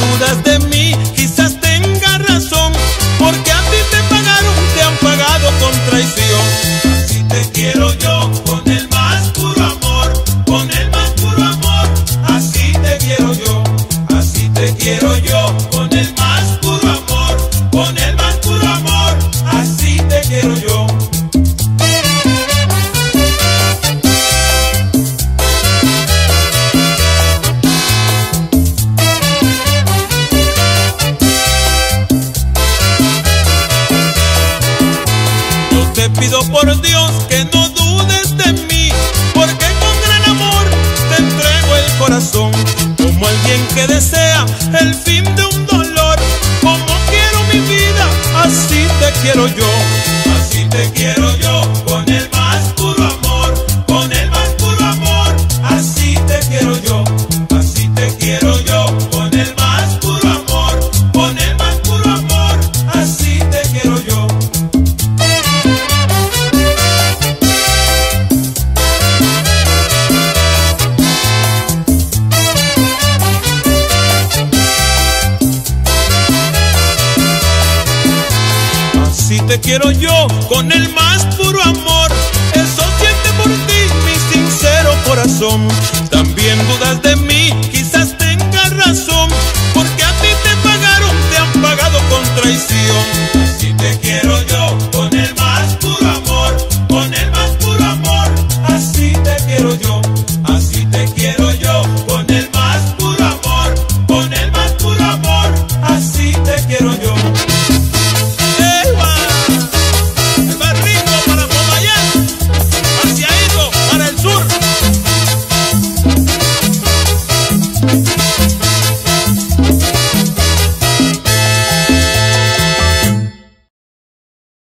dudas de mí, quizás tengas razón, porque a ti te pagaron, te han pagado con traición. Así te quiero yo, con el más puro amor, con el más puro amor. Así te quiero yo, así te quiero yo, con el más puro amor, con el más puro amor. Así te quiero yo. Te pido por Dios que no dudes de mí, porque con gran amor te entrego el corazón, como alguien que desea el fin de un dolor. Como quiero mi vida, así te quiero yo, así te quiero yo, con el más puro amor, con el más puro amor. Así te quiero yo, así te quiero yo, con el más puro amor, con el más puro amor. Así te quiero yo. Así te quiero yo, con el más puro amor. Eso siente por ti mi sincero corazón. También